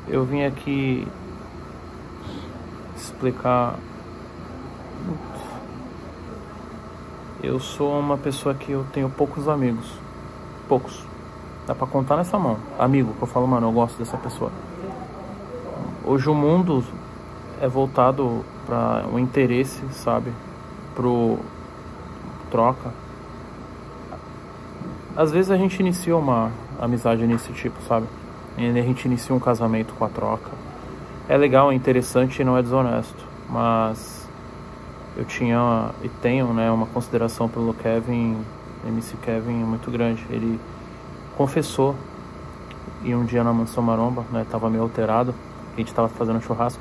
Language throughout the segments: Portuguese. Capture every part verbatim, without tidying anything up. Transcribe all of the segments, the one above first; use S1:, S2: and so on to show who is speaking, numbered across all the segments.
S1: eu vim aqui explicar. Eu sou uma pessoa que eu tenho poucos amigos. Poucos. Dá pra contar nessa mão. Amigo, que eu falo, mano, eu gosto dessa pessoa. Hoje o mundo é voltado para o interesse, sabe? Pro troca. Às vezes a gente inicia uma amizade nesse tipo, sabe? E a gente inicia um casamento com a troca. É legal, é interessante e não é desonesto. Mas eu tinha e tenho, né, uma consideração pelo Kevin, M C Kevin, muito grande. Ele confessou, e um dia na Mansão Maromba, né, tava meio alterado, a gente tava fazendo churrasco,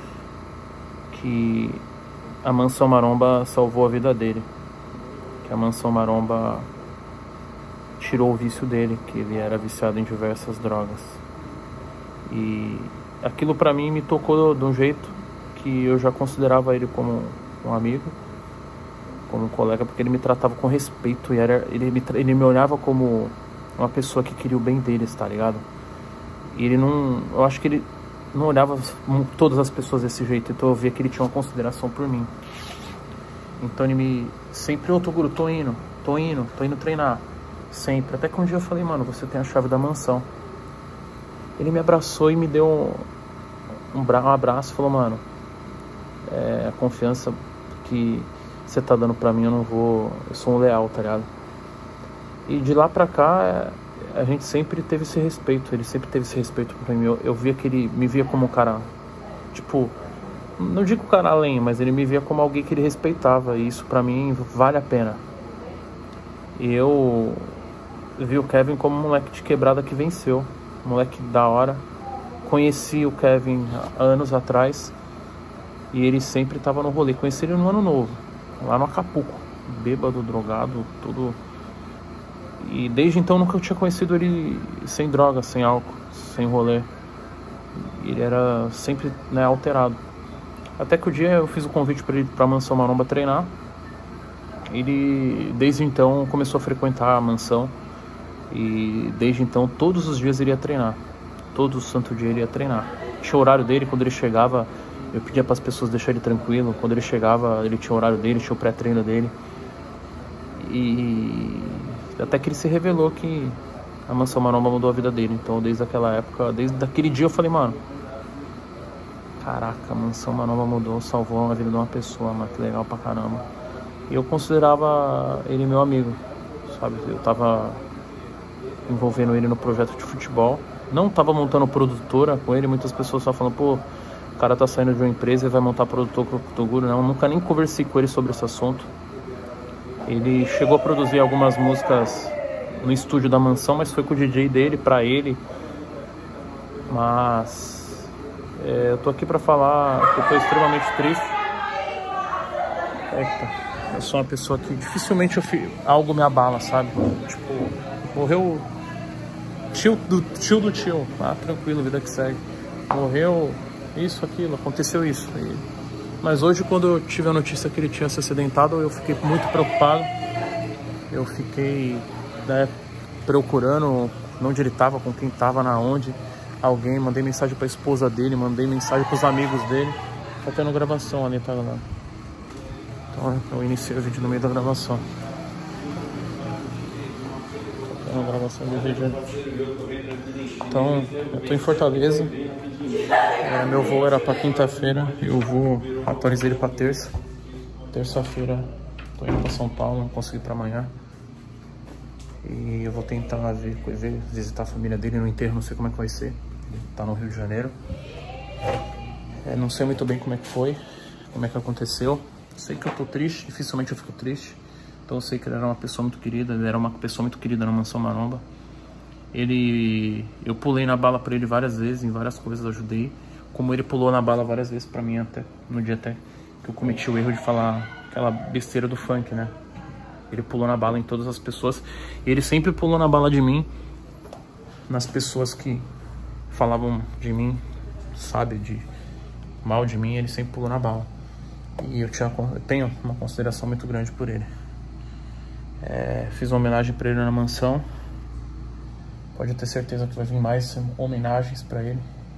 S1: que a Mansão Maromba salvou a vida dele, que a Mansão Maromba tirou o vício dele, que ele era viciado em diversas drogas. E aquilo pra mim me tocou de um jeito que eu já considerava ele como um amigo, como um colega, porque ele me tratava com respeito e era, ele, me, ele me olhava como uma pessoa que queria o bem deles, tá ligado? E ele não, eu acho que ele não olhava todas as pessoas desse jeito, então eu via que ele tinha uma consideração por mim. Então ele me, sempre, ô Toguro, tô indo, tô indo, tô indo treinar, sempre. Até que um dia eu falei, mano, você tem a chave da mansão. Ele me abraçou e me deu um, um, bra um abraço e falou, mano, é, a confiança que você tá dando pra mim, eu não vou, eu sou um leal, tá ligado? E de lá pra cá, a gente sempre teve esse respeito, ele sempre teve esse respeito por mim. Eu, eu via que ele me via como um cara, tipo, não digo cara além, mas ele me via como alguém que ele respeitava, e isso pra mim vale a pena. E eu vi o Kevin como um moleque de quebrada que venceu, um moleque da hora. Conheci o Kevin há anos atrás, e ele sempre tava no rolê. Conheci ele no Ano Novo, lá no Acapulco, bêbado, drogado, tudo. E desde então nunca eu tinha conhecido ele sem droga, sem álcool, sem rolê. Ele era sempre, né, alterado. Até que o dia eu fiz o convite para ele ir pra Mansão Maromba treinar. Ele desde então começou a frequentar a mansão. E desde então todos os dias ele ia treinar. Todo santo dia ele ia treinar. Tinha o horário dele, quando ele chegava eu pedia para as pessoas deixarem ele tranquilo. Quando ele chegava ele tinha o horário dele, tinha o pré-treino dele. E até que ele se revelou que a Mansão Maromba mudou a vida dele. Então desde aquela época, desde aquele dia eu falei, mano, caraca, a Mansão Maromba mudou, salvou a vida de uma pessoa, mano, que legal pra caramba. E eu considerava ele meu amigo, sabe? Eu tava envolvendo ele no projeto de futebol. Não tava montando produtora com ele. Muitas pessoas só falando, pô, o cara tá saindo de uma empresa e vai montar produtor com o Toguro. Não, eu nunca nem conversei com ele sobre esse assunto. Ele chegou a produzir algumas músicas no estúdio da mansão, mas foi com o D J dele, pra ele. Mas é, eu tô aqui pra falar que eu tô extremamente triste. Eita, eu sou uma pessoa que dificilmente eu fi... algo me abala, sabe? Tipo, morreu tio do tio do tio. Ah, tranquilo, vida que segue. Morreu isso, aquilo, aconteceu isso. E... Mas hoje, quando eu tive a notícia que ele tinha se acidentado, eu fiquei muito preocupado. Eu fiquei, né, procurando onde ele estava, com quem estava, na onde. Alguém, mandei mensagem para a esposa dele, mandei mensagem para os amigos dele. Tá tendo gravação ali, tá, galera? Então eu iniciei o vídeo no meio da gravação. Tá tendo gravação do vídeo. Então, eu tô em Fortaleza. É, meu voo era pra quinta-feira, eu vou atualizar ele pra terça. Terça-feira tô indo pra São Paulo, não consegui pra amanhã. E eu vou tentar ver, ver, visitar a família dele no enterro, não sei como é que vai ser. Ele tá no Rio de Janeiro. É, não sei muito bem como é que foi, como é que aconteceu. Sei que eu tô triste, dificilmente eu fico triste. Então eu sei que ele era uma pessoa muito querida, ele era uma pessoa muito querida na Mansão Maromba. Ele, eu pulei na bala pra ele várias vezes, em várias coisas, ajudei. Como ele pulou na bala várias vezes pra mim, até no dia até que eu cometi o erro de falar aquela besteira do funk, né? Ele pulou na bala em todas as pessoas. E ele sempre pulou na bala de mim, nas pessoas que falavam de mim, sabe, de mal de mim, ele sempre pulou na bala. E eu, tinha, eu tenho uma consideração muito grande por ele. É, fiz uma homenagem pra ele na mansão. Pode ter certeza que vai vir mais homenagens pra ele. O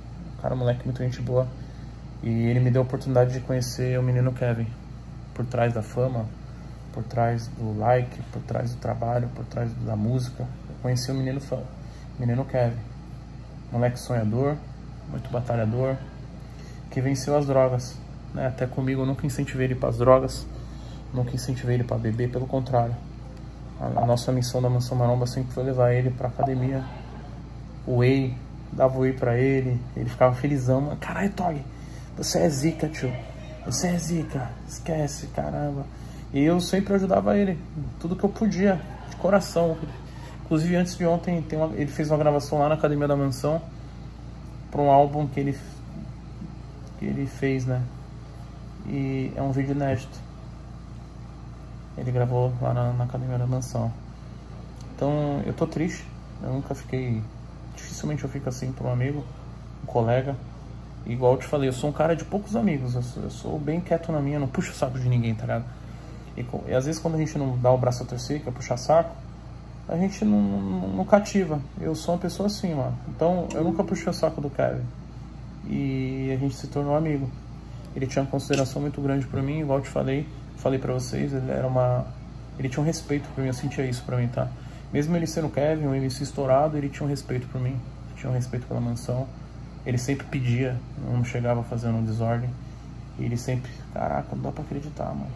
S1: cara, moleque, muito gente boa. E ele me deu a oportunidade de conhecer o menino Kevin. Por trás da fama, por trás do like, por trás do trabalho, por trás da música. Eu conheci o menino, o menino Kevin. Moleque sonhador, muito batalhador, que venceu as drogas. Né? Até comigo eu nunca incentivei ele para as drogas, nunca incentivei ele para beber, pelo contrário. A, a nossa missão da Mansão Maromba sempre foi levar ele para academia. O whey, dava o whey para ele, ele ficava felizão. Caralho, Tog, você é zica, tio. Você é zica, esquece, caramba. E eu sempre ajudava ele, tudo que eu podia, de coração. Inclusive, antes de ontem, tem uma, ele fez uma gravação lá na Academia da Mansão para um álbum que ele, que ele fez, né? E é um vídeo inédito. Ele gravou lá na, na Academia da Mansão. Então, eu tô triste. Eu nunca fiquei... Dificilmente eu fico assim para um amigo, um colega. Igual eu te falei, eu sou um cara de poucos amigos. Eu sou, eu sou bem quieto na minha, não puxo o saco de ninguém, tá ligado? E, e às vezes quando a gente não dá o braço a torcer, quer puxar saco, a gente não, não, não cativa. Eu sou uma pessoa assim, mano. Então eu nunca puxei o saco do Kevin. E a gente se tornou amigo. Ele tinha uma consideração muito grande pra mim, igual eu te falei. Falei pra vocês, ele era uma... Ele tinha um respeito por mim, eu sentia isso pra mim, tá? Mesmo ele sendo Kevin, um M C estourado, ele tinha um respeito por mim. Ele tinha um respeito pela mansão. Ele sempre pedia, não chegava fazendo um desordem. E ele sempre... Caraca, não dá pra acreditar, mano.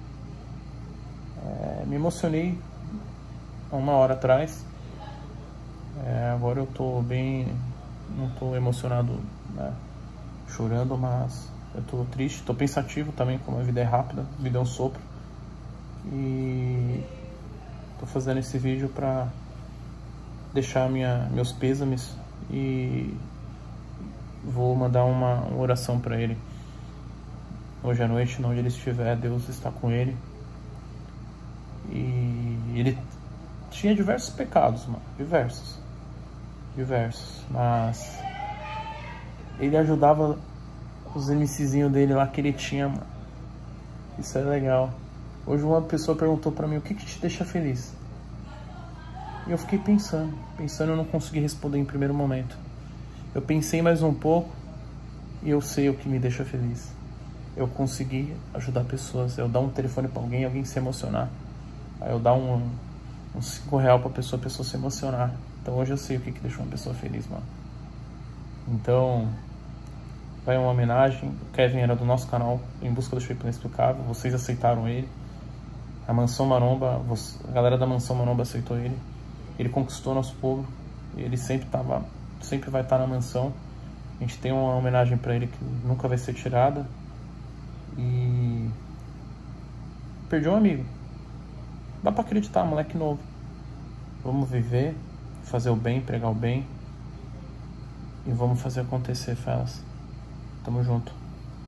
S1: É, me emocionei uma hora atrás. É, agora eu tô bem... Não tô emocionado, né, chorando, mas eu tô triste, tô pensativo também, como a vida é rápida, a vida é um sopro. E tô fazendo esse vídeo pra deixar minha, meus pêsames e vou mandar uma, uma oração pra ele. Hoje à noite, onde ele estiver, Deus está com ele. E ele tinha diversos pecados, mano, diversos, diversos, mas ele ajudava os MCzinhos dele lá que ele tinha, mano. Isso é legal. Hoje uma pessoa perguntou pra mim, o que que te deixa feliz? E eu fiquei pensando, pensando, eu não consegui responder em primeiro momento. Eu pensei mais um pouco e eu sei o que me deixa feliz. Eu consegui ajudar pessoas, eu dar um telefone pra alguém, alguém se emocionar. Aí eu dar um, um cinco real pra pessoa, a pessoa se emocionar. Então hoje eu sei o que que deixa uma pessoa feliz, mano. Então, vai uma homenagem. O Kevin era do nosso canal, Em Busca do Shape Inexplicável. Vocês aceitaram ele. A Mansão Maromba, a galera da Mansão Maromba aceitou ele. Ele conquistou nosso povo. Ele sempre tava, sempre vai estar na mansão. A gente tem uma homenagem pra ele que nunca vai ser tirada. E perdi um amigo. Dá pra acreditar, moleque novo. Vamos viver, fazer o bem, pregar o bem. E vamos fazer acontecer, Felas. Tamo junto.